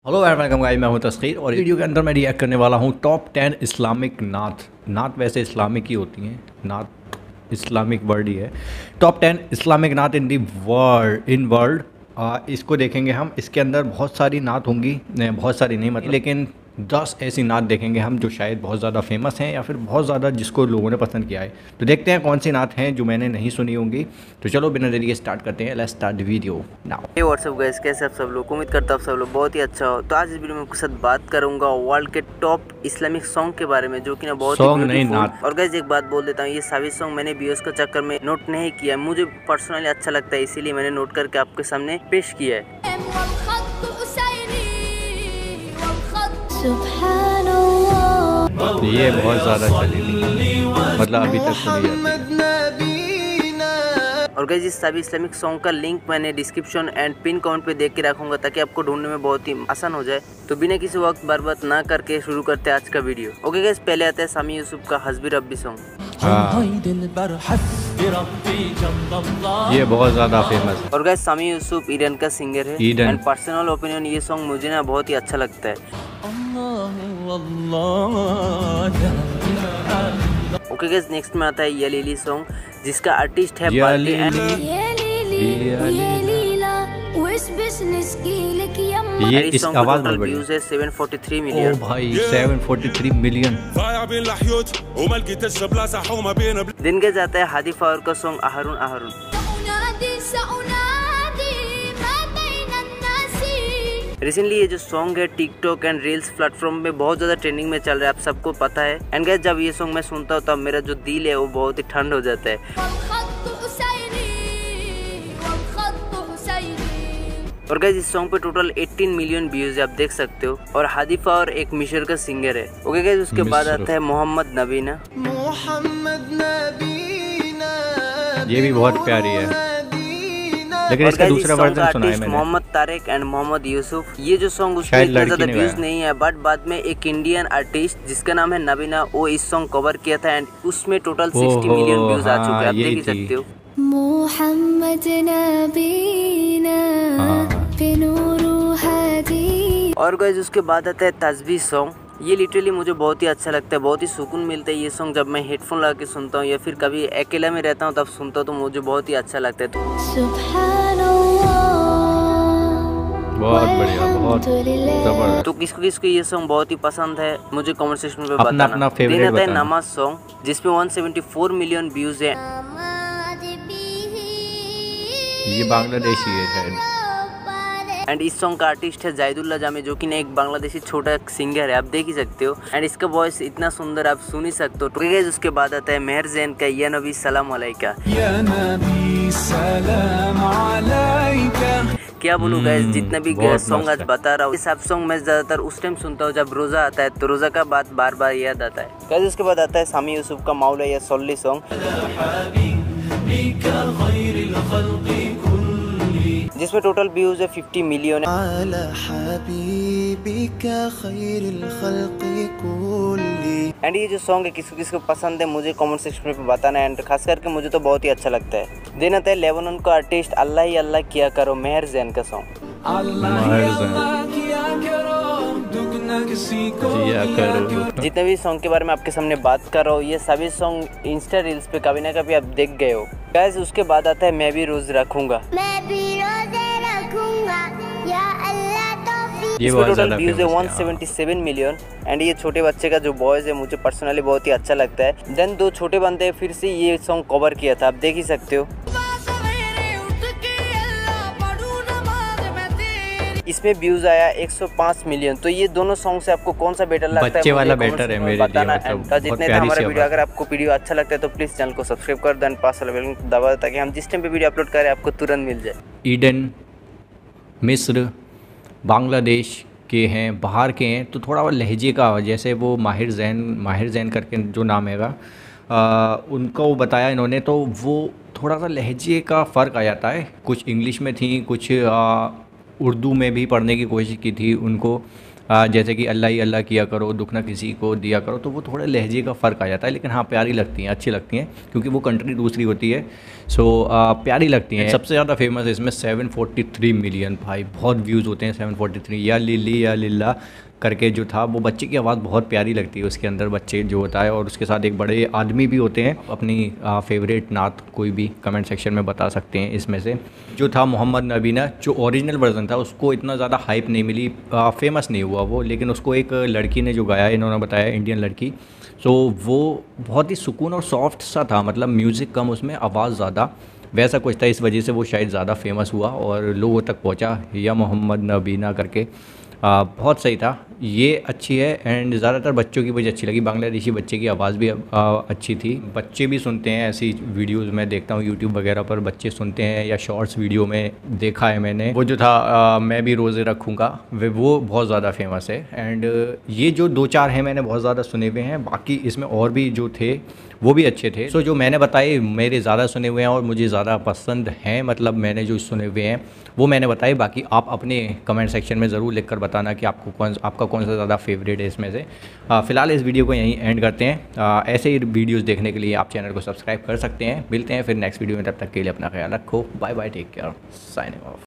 Hello and welcome guys, मैं हूं तस्खीर और वीडियो के अंदर मैं रिएक्ट करने वाला हूं टॉप 10 इस्लामिक नात वैसे इस्लामिक ही होती हैं, नात इस्लामिक वर्ड ही है। टॉप 10 इस्लामिक नात इन दी वर्ल्ड इसको देखेंगे हम। इसके अंदर बहुत सारी नात होंगी, बहुत सारी नहीं मतलब, लेकिन 10 ऐसी नात देखेंगे हम जो शायद बहुत ज़्यादा फेमस हैं या फिर बहुत ज़्यादा जिसको लोगों ने पसंद किया है। तो देखते हैं कौन सी नात हैं जो मैंने नहीं सुनी होंगी। तो चलो बिना देरी के स्टार्ट करते हैं। Let's start the video now. Hey what's up guys, कैसे आप सब लोग? उम्मीद करता हूँ आप सब लोग बहुत ही अच्छा हो। तो आज इस वीडियो में आपके साथ बात करूंगा वर्ल्ड के टॉप इस्लामिक सॉन्ग के बारे में, जो कि ना बहुत ही ब्यूटीफुल। और गाइस एक बात बोल देता हूँ, ये सभी सॉन्ग मैंने व्यूअर्स के चक्कर में नोट नहीं किया, मुझे पर्सनली अच्छा लगता है इसीलिए मैंने नोट करके आपके सामने पेश किया है। ये बहुत ज़्यादा चली, मतलब अभी तक सुनी जाती है। और गाइस इस सभी इस्लामिक सॉन्ग का लिंक मैंने डिस्क्रिप्शन एंड पिन कमेंट पे देख के रखूंगा ताकि आपको ढूंढने में बहुत ही आसान हो जाए। तो बिना किसी वक्त बर्बाद ना करके शुरू करते हैं आज का वीडियो। ओके गाइस, पहले आता है सामी यूसुफ का हस्बी रब्बी सॉन्ग। ये बहुत ज़्यादा फेमस है। और गाइस सामी यूसुफ ईरान का सिंगर है एंड पर्सनल ओपिनियन ये सॉन्ग मुझे ना बहुत ही अच्छा लगता है। ओके गाइस, नेक्स्ट में आता है ये लीली सॉन्ग जिसका आर्टिस्ट है बाल्टी ये इस आवाज में व्यूज है 743 मिलियन। ओ भाई 743 मिलियन। दिन के जाता है हादी फावर का सॉन्ग आहरुन आहरुन। रिसेंटली ये जो सॉन्ग है टिकटॉक एंड रील्स प्लेटफॉर्म में बहुत ज़्यादा ट्रेंडिंग में चल रहा है, आप सबको पता है। एंड गाइस जब ये सॉन्ग मैं सुनता हूँ तब मेरा जो दिल है वो बहुत ही ठंड हो जाता है। और गाइस इस सॉन्ग पे टोटल 18 मिलियन व्यूज है, आप देख सकते हो। और हादी फावर एक मिशर का सिंगर है। ओके गाइस, उसके बाद आता है मोहम्मद नबीना। ये भी बहुत प्यारी है, लेकिन इसका दूसरा वर्जन सुना है मैंने। मोहम्मद तारिक एंड मोहम्मद यूसुफ। ये जो सॉन्ग उसमें इतना ज़्यादा व्यूज नहीं है, बट बाद में एक इंडियन आर्टिस्ट जिसका नाम है नबीना, वो इस सॉन्ग कवर किया था एंड उसमें टोटल 60 मिलियन व्यूज आ चुके हैं, आप देख ही सकते हो। मोहम्मद नबीना और गाइस उसके बाद आता है तस्बीह सॉन्ग। ये लिटरली मुझे बहुत ही अच्छा लगता है, बहुत ही सुकून मिलता है ये सॉन्ग जब मैं हेडफोन लगा के सुनता हूँ या फिर कभी अकेला में रहता हूँ तब सुनता हूँ, तो मुझे बहुत ही अच्छा लगता है। बहुत बढ़िया, बहुत जबरदस्त। तो किसको किसको ये सॉन्ग बहुत ही पसंद है मुझे कमेंट सेक्शन में बताना। अपना फेवरेट बताना। नमाज सॉन्ग जिसमें 174 मिलियन व्यूज है। ये बांग्लादेशी है शायद। एंड इस सॉन्ग का आर्टिस्ट है जाहिदुल्लाह जामी, जो कि एक बांग्लादेशी छोटा सिंगर है, आप देख ही सकते हो। एंड इसका वॉइस इतना सुंदर आप सुन ही सकते हो। तो गाइस उसके बाद आता है मेहर जैन का या नबी सलाम अलैका। क्या बोलूं गाइस, जितना भी सॉन्ग आज बता रहा हूँ, सब सॉन्ग मैं ज्यादातर उस टाइम सुनता हूँ जब रोजा आता है, तो रोजा का बात बार बार याद आता है। गाइस उसके बाद आता है सामी यूसुफ का मौला या सोल्ली सॉन्ग, जिसमें टोटल व्यूज है 50 मिलियन। एंड ये जो सॉन्ग है किसको किसको पसंद है मुझे कमेंट सेक्शन में बताना है। एंड खास करके मुझे तो बहुत ही अच्छा लगता है। देना था लेबनान का आर्टिस्ट अल्लाह ही अल्लाह किया करो मेहर जैन का सॉन्ग। जितने भी सॉन्ग के बारे में आपके सामने बात कर रहा हूँ, ये सभी सॉन्ग इंस्टा रील्स पे कभी ना कभी आप देख गए हो। गाइस उसके बाद आता है मैं भी रोज रखूंगा। इसमें टोटल व्यूज है 177 मिलियन। एंड ये छोटे बच्चे का जो वॉइस है मुझे पर्सनली बहुत ही अच्छा लगता है। देन दो छोटे बंदे फिर से ये सॉन्ग कवर किया था, आप देख ही सकते हो। इसमें व्यूज आया 105 मिलियन। तो ये दोनों सॉन्ग से आपको कौन सा बेटर लगता है? बच्चे वाला बेटर है मेरे लिए, मतलब जितने था हमारा वीडियो। अगर आपको वीडियो अच्छा लगता है तो प्लीज चैनल को सब्सक्राइब कर दें, पास वाला बेल को दबा दें ताकि हम जिस टाइम पे वीडियो अपलोड करें आपको तुरंत मिल जाए। ईडन मिस्र बांग्लादेश के हैं, बाहर के हैं, तो थोड़ा लहजे का, जैसे वो माहिर जैन करके जो नाम हैगा उनको वो बताया इन्होंने, तो वो थोड़ा सा लहजे का फ़र्क आ जाता है। कुछ इंग्लिश में थी, कुछ उर्दू में भी पढ़ने की कोशिश की थी उनको, जैसे कि अल्लाह ही अल्लाह किया करो, दुख ना किसी को दिया करो, तो वो थोड़ा लहजे का फ़र्क आ जाता है, लेकिन हाँ प्यारी लगती हैं, अच्छी लगती हैं, क्योंकि वो कंट्री दूसरी होती है। सो प्यारी लगती हैं। सबसे ज़्यादा फेमस इसमें 743 मिलियन, भाई बहुत व्यूज़ होते हैं 743। या लिली या लिल्ला करके जो था, वो बच्चे की आवाज़ बहुत प्यारी लगती है, उसके अंदर बच्चे जो होता है, और उसके साथ एक बड़े आदमी भी होते हैं। अपनी फेवरेट नात कोई भी कमेंट सेक्शन में बता सकते हैं। इसमें से जो था मोहम्मद नबीना, जो ओरिजिनल वर्जन था उसको इतना ज़्यादा हाइप नहीं मिली, फेमस नहीं हुआ वो, लेकिन उसको एक लड़की ने जो गाया, इन्होंने बताया इंडियन लड़की, सो वो बहुत ही सुकून और सॉफ्ट सा था, मतलब म्यूज़िक कम, उसमें आवाज़ ज़्यादा, वैसा कुछ था। इस वजह से वो शायद ज़्यादा फेमस हुआ और लोगों तक पहुंचा, या मोहम्मद नबीना करके। बहुत सही था, ये अच्छी है। एंड ज़्यादातर बच्चों की मुझे अच्छी लगी, बांग्लादेशी बच्चे की आवाज़ भी अच्छी थी। बच्चे भी सुनते हैं ऐसी वीडियोस, मैं देखता हूँ यूट्यूब वगैरह पर बच्चे सुनते हैं, या शॉर्ट्स वीडियो में देखा है मैंने। वो जो था मैं भी रोज़े रखूँगा, वो बहुत ज़्यादा फेमस है। एंड ये जो 2-4 हैं मैंने बहुत ज़्यादा सुने हुए हैं, बाकी इसमें और भी जो थे वो भी अच्छे थे। सो जो मैंने बताए मेरे ज़्यादा सुने हुए हैं और मुझे ज़्यादा पसंद हैं, मतलब मैंने जो सुने हुए हैं वो मैंने बताए। बाकी आप अपने कमेंट सेक्शन में ज़रूर लिखकर बताना कि आपका कौन सा ज़्यादा फेवरेट है इसमें से। फ़िलहाल इस वीडियो को यहीं एंड करते हैं। ऐसे ही वीडियोस देखने के लिए आप चैनल को सब्सक्राइब कर सकते हैं। मिलते हैं फिर नेक्स्ट वीडियो में, तब तक के लिए अपना ख्याल रखो। Bye bye, take care, signing of.